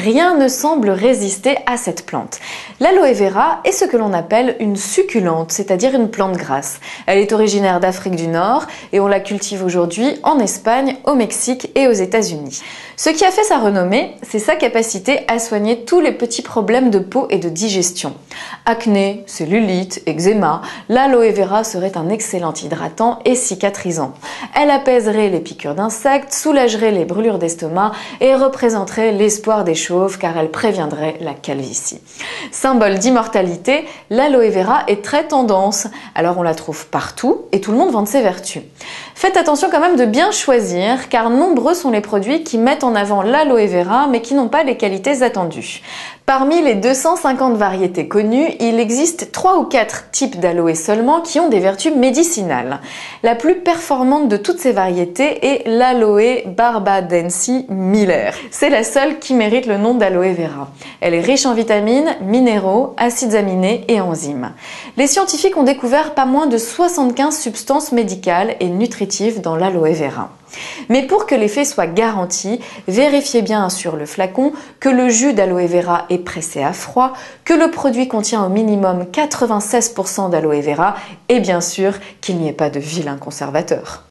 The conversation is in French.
rien ne semble résister à cette plante. L'aloe vera est ce que l'on appelle une succulente, c'est-à-dire une plante grasse. Elle est originaire d'Afrique du Nord et on la cultive aujourd'hui en Espagne, au Mexique et aux États-Unis. Ce qui a fait sa renommée, c'est sa capacité à soigner tous les petits problèmes de peau et de digestion. Acné, cellulite, eczéma, l'aloe vera serait un excellent hydratant et cicatrisant. Elle apaiserait les piqûres d'insectes, soulagerait les brûlures d'estomac et représenterait l'espoir des chauves car elle préviendrait la calvitie. Symbole d'immortalité, l'aloe vera est très tendance, alors on la trouve partout et tout le monde vante ses vertus. Faites attention quand même de bien choisir car nombreux sont les produits qui mettent en avant l'aloe vera mais qui n'ont pas les qualités attendues. Parmi les 250 variétés connues, il existe 3 ou 4 types d'aloe seulement qui ont des vertus médicinales. La plus performante de toutes ces variétés est l'aloe barbadensis Miller. C'est la seule qui mérite le nom d'aloe vera. Elle est riche en vitamines, minéraux, acides aminés et enzymes. Les scientifiques ont découvert pas moins de 75 substances médicales et nutritives dans l'aloe vera. Mais pour que l'effet soit garanti, vérifiez bien sur le flacon que le jus d'aloe vera est pressé à froid, que le produit contient au minimum 96% d'aloe vera et bien sûr qu'il n'y ait pas de vilain conservateur.